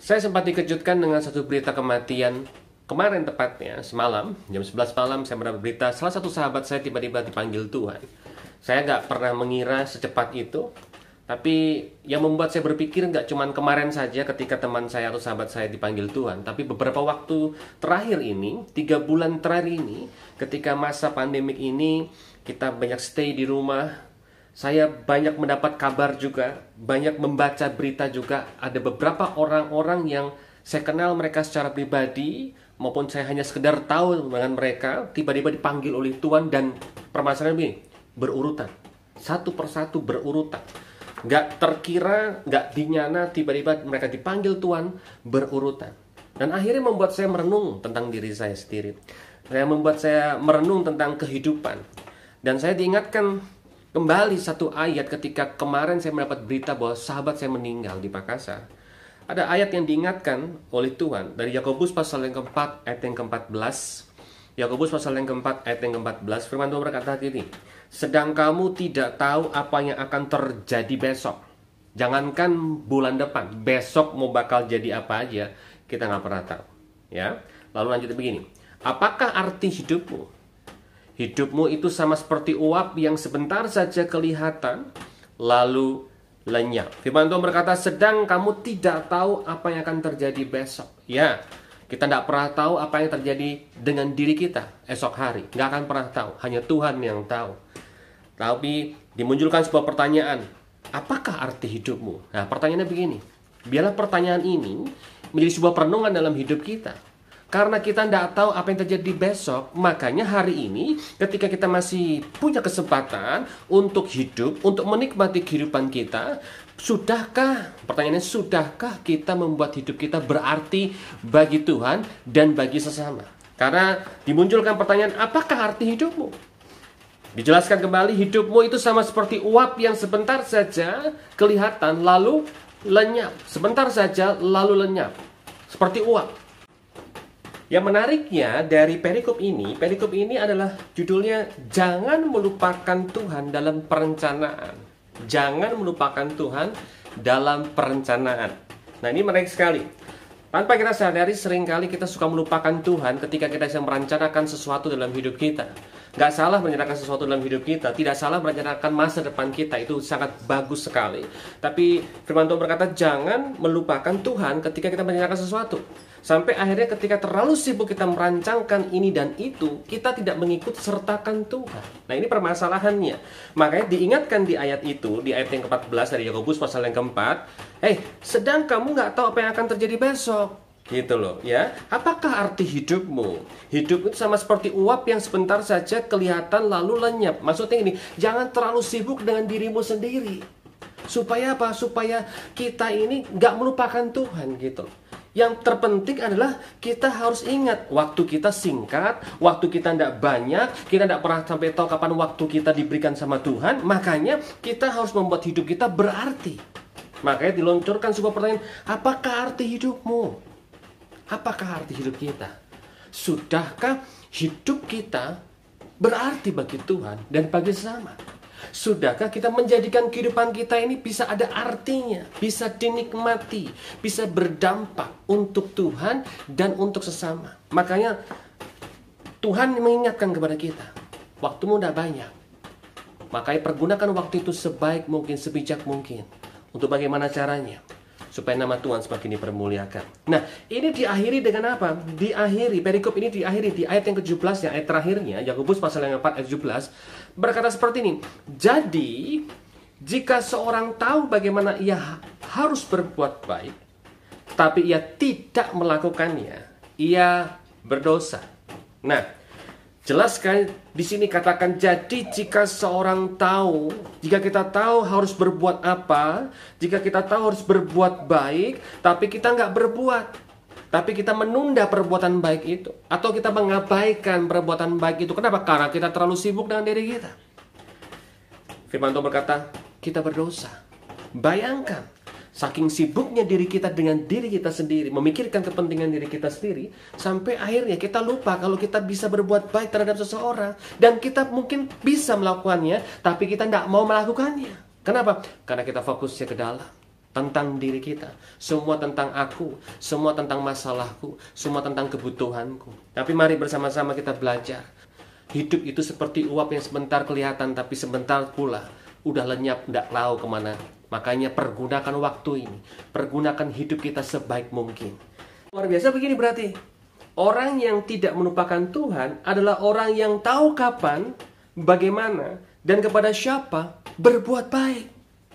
Saya sempat dikejutkan dengan satu berita kematian kemarin, tepatnya semalam jam 11 malam saya mendapat berita salah satu sahabat saya tiba-tiba dipanggil Tuhan. Saya nggak pernah mengira secepat itu, tapi yang membuat saya berpikir nggak cuma kemarin saja ketika teman saya atau sahabat saya dipanggil Tuhan, tapi beberapa waktu terakhir ini, 3 bulan terakhir ini, ketika masa pandemik ini kita banyak stay di rumah. Saya banyak mendapat kabar juga, banyak membaca berita juga. Ada beberapa orang-orang yang saya kenal mereka secara pribadi, maupun saya hanya sekedar tahu dengan mereka, tiba-tiba dipanggil oleh Tuhan. Dan permasalahan ini berurutan, satu persatu berurutan. Gak terkira, gak dinyana, tiba-tiba mereka dipanggil Tuhan berurutan. Dan akhirnya membuat saya merenung tentang diri saya sendiri. Membuat saya merenung tentang kehidupan. Dan saya diingatkan kembali satu ayat ketika kemarin saya mendapat berita bahwa sahabat saya meninggal di Makassar. Ada ayat yang diingatkan oleh Tuhan dari Yakobus pasal yang keempat ayat yang ke-14. Yakobus pasal yang keempat ayat yang ke-14, firman Tuhan berkata gini, sedang kamu tidak tahu apa yang akan terjadi besok. Jangankan bulan depan, besok mau bakal jadi apa aja, kita nggak pernah tahu. Ya, lalu lanjut begini, apakah arti hidupmu? Hidupmu itu sama seperti uap yang sebentar saja kelihatan, lalu lenyap. Firman Tuhan berkata, sedang kamu tidak tahu apa yang akan terjadi besok. Ya, kita tidak pernah tahu apa yang terjadi dengan diri kita esok hari. Nggak akan pernah tahu, hanya Tuhan yang tahu. Tapi dimunculkan sebuah pertanyaan, apakah arti hidupmu? Nah, pertanyaannya begini, biarlah pertanyaan ini menjadi sebuah perenungan dalam hidup kita. Karena kita tidak tahu apa yang terjadi besok, makanya hari ini ketika kita masih punya kesempatan untuk hidup, untuk menikmati kehidupan kita, pertanyaannya, sudahkah kita membuat hidup kita berarti bagi Tuhan dan bagi sesama? Karena dimunculkan pertanyaan, apakah arti hidupmu? Dijelaskan kembali, hidupmu itu sama seperti uap yang sebentar saja kelihatan lalu lenyap. Sebentar saja lalu lenyap. Seperti uap. Yang menariknya dari perikop ini adalah judulnya, jangan melupakan Tuhan dalam perencanaan. Jangan melupakan Tuhan dalam perencanaan. Nah, ini menarik sekali. Tanpa kita sadari, seringkali kita suka melupakan Tuhan ketika kita sedang merencanakan sesuatu dalam hidup kita. Gak salah merencanakan sesuatu dalam hidup kita, tidak salah merencanakan masa depan kita, itu sangat bagus sekali. Tapi firman Tuhan berkata, jangan melupakan Tuhan ketika kita merencanakan sesuatu. Sampai akhirnya ketika terlalu sibuk kita merancangkan ini dan itu, kita tidak mengikut sertakan Tuhan. Nah, ini permasalahannya. Makanya diingatkan di ayat itu, di ayat yang ke-14 dari Yakobus pasal yang keempat, sedang kamu nggak tahu apa yang akan terjadi besok. Gitu loh, ya. Apakah arti hidupmu? Hidup itu sama seperti uap yang sebentar saja kelihatan lalu lenyap. Maksudnya ini, jangan terlalu sibuk dengan dirimu sendiri. Supaya apa? Supaya kita ini nggak melupakan Tuhan, gitu. Yang terpenting adalah kita harus ingat, waktu kita singkat, waktu kita tidak banyak, kita tidak pernah sampai tahu kapan waktu kita diberikan sama Tuhan. Makanya kita harus membuat hidup kita berarti. Makanya diluncurkan sebuah pertanyaan, apakah arti hidupmu? Apakah arti hidup kita? Sudahkah hidup kita berarti bagi Tuhan dan bagi sesama? Sudahkah kita menjadikan kehidupan kita ini bisa ada artinya, bisa dinikmati, bisa berdampak untuk Tuhan dan untuk sesama? Makanya Tuhan mengingatkan kepada kita, waktumu tidak banyak. Makanya pergunakan waktu itu sebaik mungkin, sebijak mungkin. Untuk bagaimana caranya? Supaya nama Tuhan semakin dipermuliakan. Nah, ini diakhiri dengan apa? Perikop ini diakhiri di ayat yang ke-17, yang ayat terakhirnya, Yakobus pasal yang 4 ayat 17, berkata seperti ini. Jadi, jika seorang tahu bagaimana ia harus berbuat baik, tapi ia tidak melakukannya, ia berdosa. Nah, jelas kan di sini katakan, jadi jika seorang tahu, jika kita tahu harus berbuat apa, jika kita tahu harus berbuat baik, tapi kita nggak berbuat, tapi kita menunda perbuatan baik itu, atau kita mengabaikan perbuatan baik itu. Kenapa? Karena kita terlalu sibuk dengan diri kita. Firman Tuhan berkata, kita berdosa. Bayangkan, saking sibuknya diri kita dengan diri kita sendiri, memikirkan kepentingan diri kita sendiri, sampai akhirnya kita lupa kalau kita bisa berbuat baik terhadap seseorang. Dan kita mungkin bisa melakukannya, tapi kita tidak mau melakukannya. Kenapa? Karena kita fokusnya ke dalam. tentang diri kita, semua tentang aku, semua tentang masalahku, semua tentang kebutuhanku. Tapi mari bersama-sama kita belajar. Hidup itu seperti uap yang sebentar kelihatan, tapi sebentar pula udah lenyap, tidak tahu kemana. Makanya pergunakan waktu ini, pergunakan hidup kita sebaik mungkin. Luar biasa begini berarti. Orang yang tidak melupakan Tuhan adalah orang yang tahu kapan, bagaimana, dan kepada siapa berbuat baik.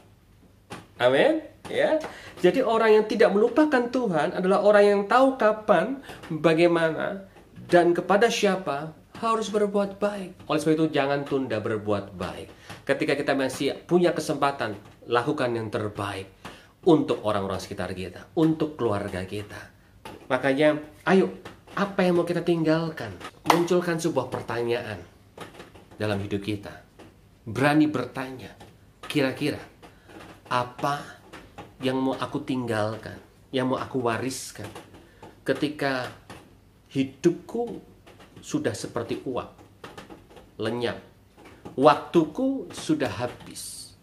Amin. Ya. Jadi orang yang tidak melupakan Tuhan adalah orang yang tahu kapan, bagaimana, dan kepada siapa harus berbuat baik. Oleh sebab itu jangan tunda berbuat baik. Ketika kita masih punya kesempatan, lakukan yang terbaik untuk orang-orang sekitar kita, untuk keluarga kita. Makanya, ayo, apa yang mau kita tinggalkan? Munculkan sebuah pertanyaan dalam hidup kita. Berani bertanya, kira-kira apa yang mau aku tinggalkan, yang mau aku wariskan ketika hidupku sudah seperti uap, lenyap, waktuku sudah habis,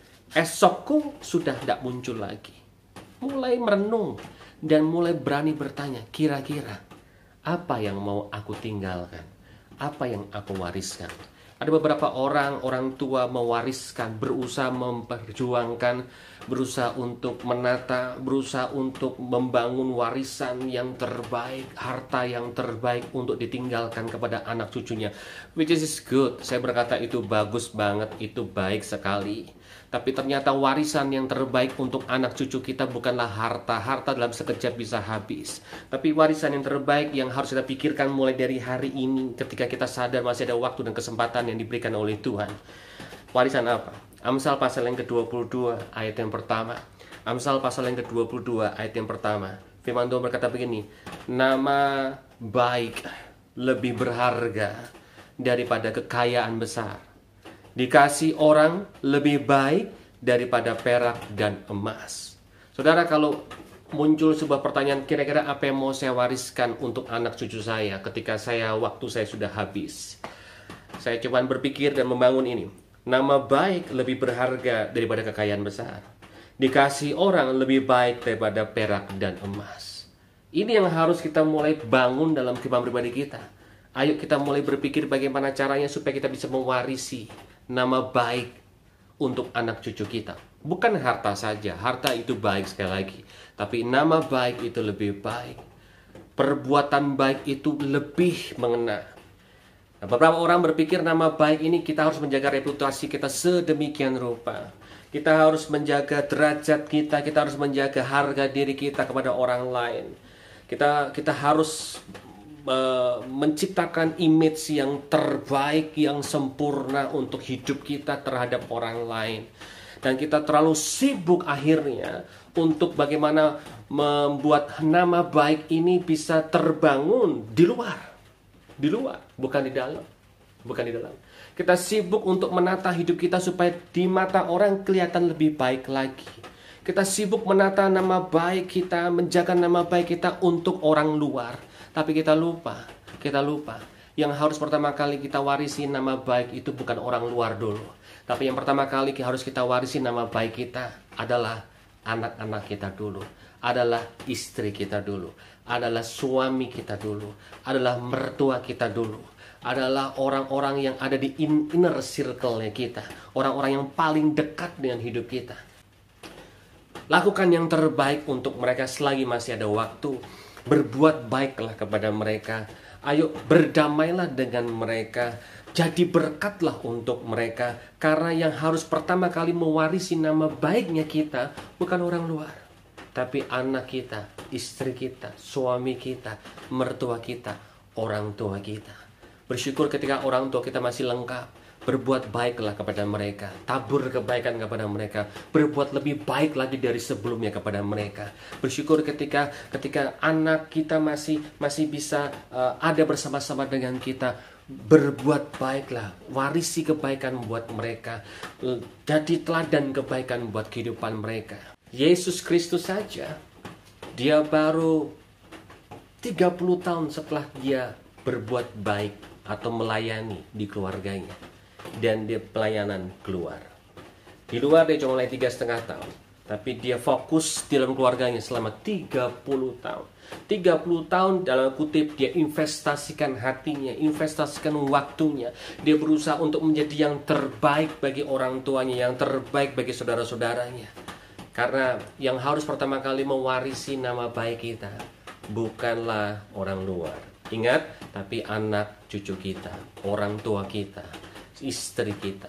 esokku sudah tidak muncul lagi. Mulai merenung dan mulai berani bertanya, kira-kira apa yang mau aku tinggalkan? Apa yang aku wariskan? Ada beberapa orang tua mewariskan, berusaha memperjuangkan, berusaha untuk menata, berusaha untuk membangun warisan yang terbaik, harta yang terbaik untuk ditinggalkan kepada anak cucunya. Which is good. Saya berkata itu bagus banget, itu baik sekali. Tapi ternyata warisan yang terbaik untuk anak cucu kita bukanlah harta. Harta dalam sekejap bisa habis. Tapi warisan yang terbaik yang harus kita pikirkan mulai dari hari ini, ketika kita sadar masih ada waktu dan kesempatan yang diberikan oleh Tuhan. Warisan apa? Amsal pasal yang ke-22 ayat yang pertama. Amsal pasal yang ke-22 ayat yang pertama. Firman Tuhan berkata begini, nama baik lebih berharga daripada kekayaan besar. Dikasih orang lebih baik daripada perak dan emas. Saudara, kalau muncul sebuah pertanyaan, kira-kira apa yang mau saya wariskan untuk anak cucu saya ketika waktu saya sudah habis? Saya coba berpikir dan membangun ini. Nama baik lebih berharga daripada kekayaan besar. Dikasih orang lebih baik daripada perak dan emas. Ini yang harus kita mulai bangun dalam kehidupan pribadi kita. Ayo kita mulai berpikir bagaimana caranya supaya kita bisa mewarisi nama baik untuk anak cucu kita. Bukan harta saja, harta itu baik sekali lagi. Tapi nama baik itu lebih baik. Perbuatan baik itu lebih mengena. Nah, beberapa orang berpikir nama baik ini kita harus menjaga reputasi kita sedemikian rupa. Kita harus menjaga derajat kita harus menjaga harga diri kita kepada orang lain. Kita harus menciptakan image yang terbaik, yang sempurna untuk hidup kita terhadap orang lain. Dan kita terlalu sibuk akhirnya untuk bagaimana membuat nama baik ini bisa terbangun di luar, bukan di dalam. Kita sibuk untuk menata hidup kita supaya di mata orang kelihatan lebih baik lagi. Kita sibuk menata nama baik kita, menjaga nama baik kita untuk orang luar. Tapi kita lupa. Yang harus pertama kali kita warisi nama baik itu bukan orang luar dulu. Tapi yang pertama kali harus kita warisi nama baik kita adalah anak-anak kita dulu. Adalah istri kita dulu. Adalah suami kita dulu. Adalah mertua kita dulu. Adalah orang-orang yang ada di inner circle-nya kita. Orang-orang yang paling dekat dengan hidup kita. Lakukan yang terbaik untuk mereka selagi masih ada waktu. Berbuat baiklah kepada mereka. Ayo berdamailah dengan mereka. Jadi berkatlah untuk mereka. Karena yang harus pertama kali mewarisi nama baiknya kita bukan orang luar, tapi anak kita, istri kita, suami kita, mertua kita, orang tua kita. Bersyukur ketika orang tua kita masih lengkap. Berbuat baiklah kepada mereka. Tabur kebaikan kepada mereka. Berbuat lebih baik lagi dari sebelumnya kepada mereka. Bersyukur ketika anak kita masih bisa ada bersama-sama dengan kita. Berbuat baiklah. Warisi kebaikan buat mereka. Jadi teladan kebaikan buat kehidupan mereka. Yesus Kristus saja, dia baru 30 tahun setelah dia berbuat baik atau melayani di keluarganya. Dan dia pelayanan keluar. Di luar dia cuma mulai 3,5 tahun. Tapi dia fokus dalam keluarganya selama 30 tahun. 30 tahun dalam kutip dia investasikan hatinya, investasikan waktunya. Dia berusaha untuk menjadi yang terbaik bagi orang tuanya, yang terbaik bagi saudara-saudaranya. Karena yang harus pertama kali mewarisi nama baik kita bukanlah orang luar. Ingat, tapi anak cucu kita, orang tua kita, istri kita,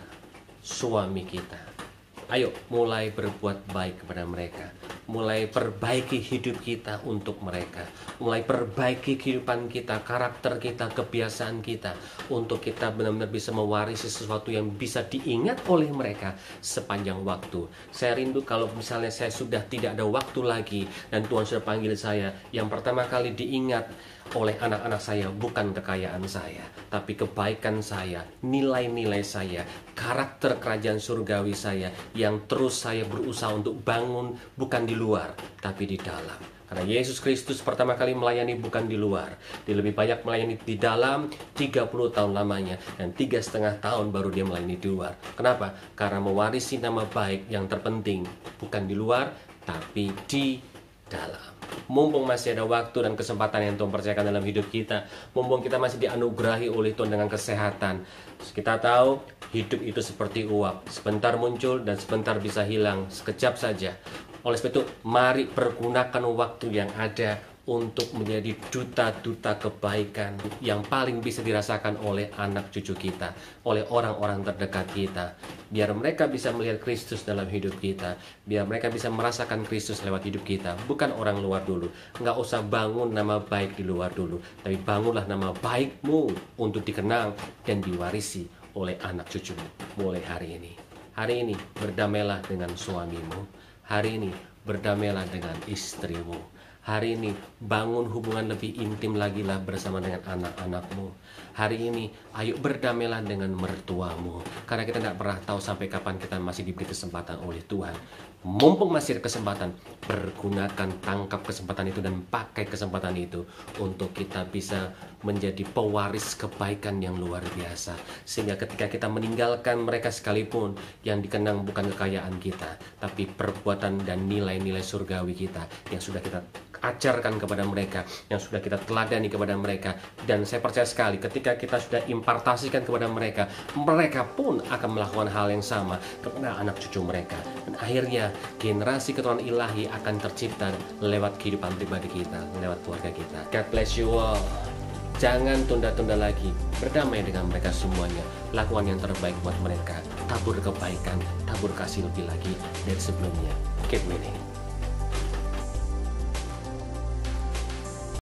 suami kita. Ayo mulai berbuat baik kepada mereka. Mulai perbaiki hidup kita untuk mereka. Mulai perbaiki kehidupan kita, karakter kita, kebiasaan kita. Untuk kita benar-benar bisa mewarisi sesuatu yang bisa diingat oleh mereka sepanjang waktu. Saya rindu kalau misalnya saya sudah tidak ada waktu lagi dan Tuhan sudah panggil saya, yang pertama kali diingat oleh anak-anak saya bukan kekayaan saya, tapi kebaikan saya, nilai-nilai saya, karakter kerajaan surgawi saya yang terus saya berusaha untuk bangun bukan di luar, tapi di dalam. Karena Yesus Kristus pertama kali melayani bukan di luar. Dia lebih banyak melayani di dalam 30 tahun lamanya. Dan 3,5 tahun baru dia melayani di luar. Kenapa? Karena mewarisi nama baik yang terpenting bukan di luar, tapi di dalam. Mumpung masih ada waktu dan kesempatan yang Tuhan percayakan dalam hidup kita, mumpung kita masih dianugerahi oleh Tuhan dengan kesehatan, kita tahu hidup itu seperti uap, sebentar muncul dan sebentar bisa hilang, sekejap saja. Oleh sebab itu, mari pergunakan waktu yang ada untuk menjadi duta-duta kebaikan yang paling bisa dirasakan oleh anak cucu kita, oleh orang-orang terdekat kita. Biar mereka bisa melihat Kristus dalam hidup kita, biar mereka bisa merasakan Kristus lewat hidup kita, bukan orang luar dulu. Nggak usah bangun nama baik di luar dulu, tapi bangunlah nama baikmu untuk dikenal dan diwarisi oleh anak cucumu mulai hari ini. Hari ini berdamailah dengan suamimu, hari ini berdamailah dengan istrimu. Hari ini bangun hubungan lebih intim lagi lah bersama dengan anak-anakmu. Hari ini ayo berdamailah dengan mertuamu. Karena kita tidak pernah tahu sampai kapan kita masih diberi kesempatan oleh Tuhan. Mumpung masih ada kesempatan, pergunakan, tangkap kesempatan itu dan pakai kesempatan itu untuk kita bisa menjadi pewaris kebaikan yang luar biasa. Sehingga ketika kita meninggalkan mereka sekalipun, yang dikenang bukan kekayaan kita, tapi perbuatan dan nilai-nilai surgawi kita yang sudah kita ajarkan kepada mereka, yang sudah kita teladani kepada mereka. Dan saya percaya sekali ketika kita sudah impartasikan kepada mereka, mereka pun akan melakukan hal yang sama kepada anak cucu mereka. Dan akhirnya generasi keturunan ilahi akan tercipta lewat kehidupan pribadi kita, lewat keluarga kita. God bless you all. Jangan tunda-tunda lagi, berdamai dengan mereka semuanya. Lakukan yang terbaik buat mereka. Tabur kebaikan, tabur kasih lebih lagi dari sebelumnya. Keep winning.